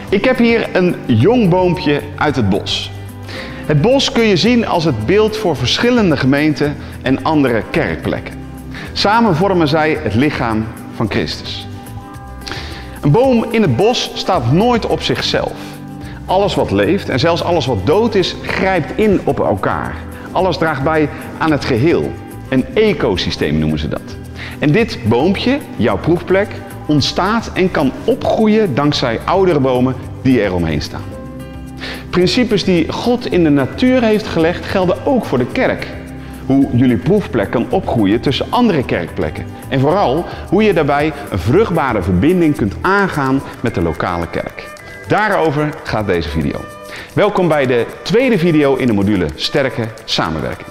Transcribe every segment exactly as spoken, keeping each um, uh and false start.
Ik heb hier een jong boompje uit het bos. Het bos kun je zien als het beeld voor verschillende gemeenten en andere kerkplekken. Samen vormen zij het lichaam van Christus. Een boom in het bos staat nooit op zichzelf. Alles wat leeft en zelfs alles wat dood is, grijpt in op elkaar. Alles draagt bij aan het geheel. Een ecosysteem noemen ze dat. En dit boompje, jouw proefplek, ontstaat en kan opgroeien dankzij oudere bomen die er omheen staan. Principes die God in de natuur heeft gelegd gelden ook voor de kerk. Hoe jullie proefplek kan opgroeien tussen andere kerkplekken. En vooral hoe je daarbij een vruchtbare verbinding kunt aangaan met de lokale kerk. Daarover gaat deze video. Welkom bij de tweede video in de module Sterke Samenwerking.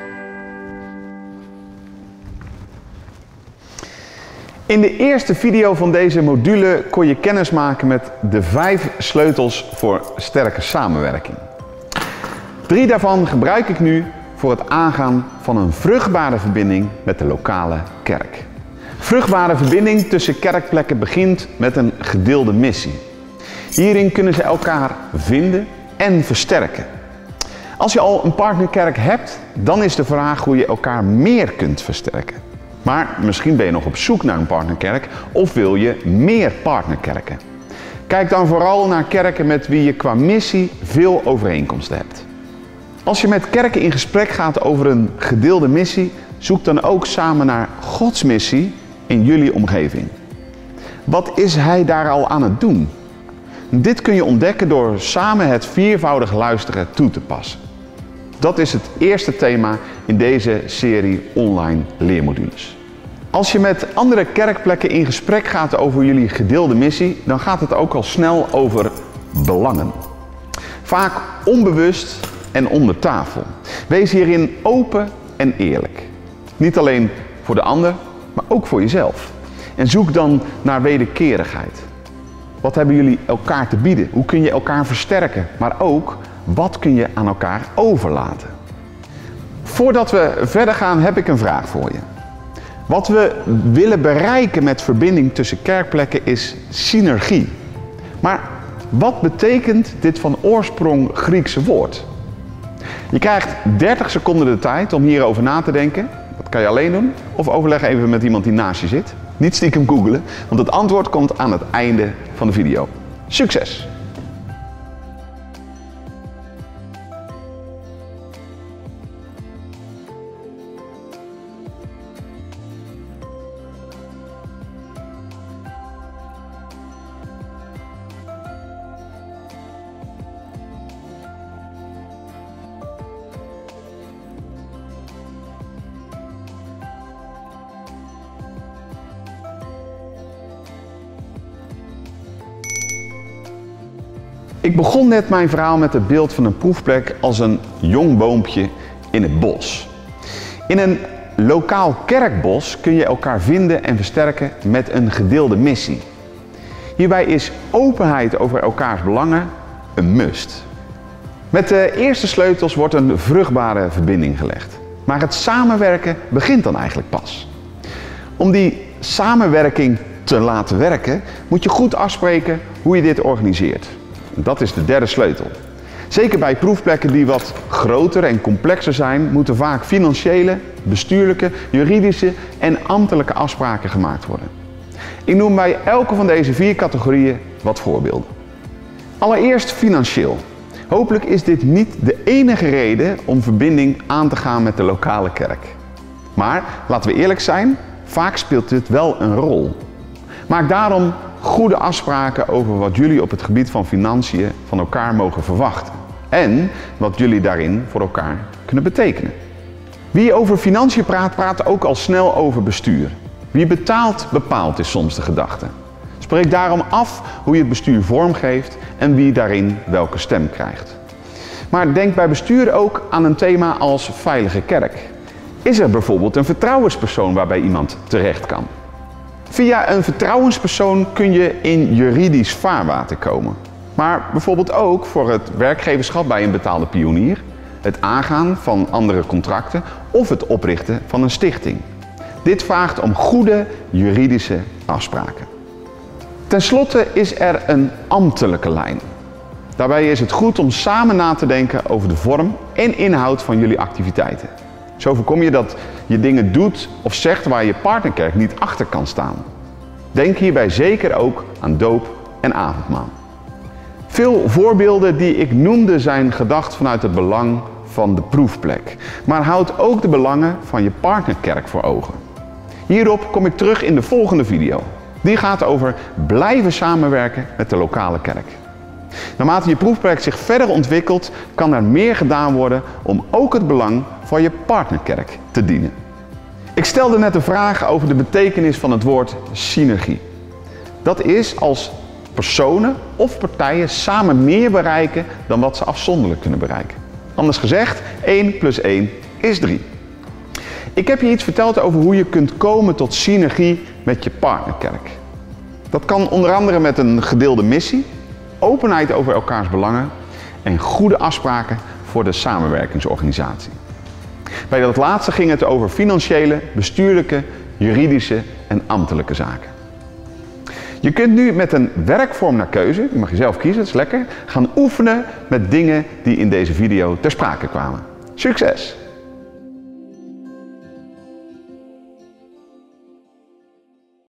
In de eerste video van deze module kon je kennis maken met de vijf sleutels voor sterke samenwerking. Drie daarvan gebruik ik nu voor het aangaan van een vruchtbare verbinding met de lokale kerk. Vruchtbare verbinding tussen kerkplekken begint met een gedeelde missie. Hierin kunnen ze elkaar vinden en versterken. Als je al een partnerkerk hebt, dan is de vraag hoe je elkaar meer kunt versterken. Maar misschien ben je nog op zoek naar een partnerkerk of wil je meer partnerkerken. Kijk dan vooral naar kerken met wie je qua missie veel overeenkomsten hebt. Als je met kerken in gesprek gaat over een gedeelde missie, zoek dan ook samen naar Gods missie in jullie omgeving. Wat is Hij daar al aan het doen? Dit kun je ontdekken door samen het viervoudig luisteren toe te passen. Dat is het eerste thema in deze serie online leermodules. Als je met andere kerkplekken in gesprek gaat over jullie gedeelde missie, dan gaat het ook al snel over belangen. Vaak onbewust en onder tafel. Wees hierin open en eerlijk. Niet alleen voor de ander, maar ook voor jezelf. En zoek dan naar wederkerigheid. Wat hebben jullie elkaar te bieden? Hoe kun je elkaar versterken? Maar ook, wat kun je aan elkaar overlaten? Voordat we verder gaan, heb ik een vraag voor je. Wat we willen bereiken met verbinding tussen kerkplekken is synergie. Maar wat betekent dit van oorsprong Griekse woord? Je krijgt dertig seconden de tijd om hierover na te denken. Dat kan je alleen doen of overleg even met iemand die naast je zit. Niet stiekem googlen, want het antwoord komt aan het einde van de video. Succes! Ik begon net mijn verhaal met het beeld van een proefplek als een jong boompje in het bos. In een lokaal kerkbos kun je elkaar vinden en versterken met een gedeelde missie. Hierbij is openheid over elkaars belangen een must. Met de eerste sleutels wordt een vruchtbare verbinding gelegd. Maar het samenwerken begint dan eigenlijk pas. Om die samenwerking te laten werken, moet je goed afspreken hoe je dit organiseert. Dat is de derde sleutel. Zeker bij proefplekken die wat groter en complexer zijn, moeten vaak financiële, bestuurlijke, juridische en ambtelijke afspraken gemaakt worden. Ik noem bij elke van deze vier categorieën wat voorbeelden. Allereerst financieel. Hopelijk is dit niet de enige reden om verbinding aan te gaan met de lokale kerk. Maar laten we eerlijk zijn, vaak speelt dit wel een rol. Maak daarom goede afspraken over wat jullie op het gebied van financiën van elkaar mogen verwachten. En wat jullie daarin voor elkaar kunnen betekenen. Wie over financiën praat, praat ook al snel over bestuur. Wie betaalt, bepaalt is soms de gedachte. Spreek daarom af hoe je het bestuur vormgeeft en wie daarin welke stem krijgt. Maar denk bij bestuur ook aan een thema als veilige kerk. Is er bijvoorbeeld een vertrouwenspersoon waarbij iemand terecht kan? Via een vertrouwenspersoon kun je in juridisch vaarwater komen. Maar bijvoorbeeld ook voor het werkgeverschap bij een betaalde pionier, het aangaan van andere contracten of het oprichten van een stichting. Dit vraagt om goede juridische afspraken. Ten slotte is er een ambtelijke lijn. Daarbij is het goed om samen na te denken over de vorm en inhoud van jullie activiteiten. Zo voorkom je dat je dingen doet of zegt waar je partnerkerk niet achter kan staan. Denk hierbij zeker ook aan doop en avondmaal. Veel voorbeelden die ik noemde zijn gedacht vanuit het belang van de proefplek, maar houd ook de belangen van je partnerkerk voor ogen. Hierop kom ik terug in de volgende video. Die gaat over blijven samenwerken met de lokale kerk. Naarmate je proefproject zich verder ontwikkelt, kan er meer gedaan worden om ook het belang van je partnerkerk te dienen. Ik stelde net een vraag over de betekenis van het woord synergie. Dat is als personen of partijen samen meer bereiken dan wat ze afzonderlijk kunnen bereiken. Anders gezegd, één plus één is drie. Ik heb je iets verteld over hoe je kunt komen tot synergie met je partnerkerk. Dat kan onder andere met een gedeelde missie, openheid over elkaars belangen en goede afspraken voor de samenwerkingsorganisatie. Bij dat laatste ging het over financiële, bestuurlijke, juridische en ambtelijke zaken. Je kunt nu met een werkvorm naar keuze, die mag je zelf kiezen, dat is lekker, gaan oefenen met dingen die in deze video ter sprake kwamen. Succes!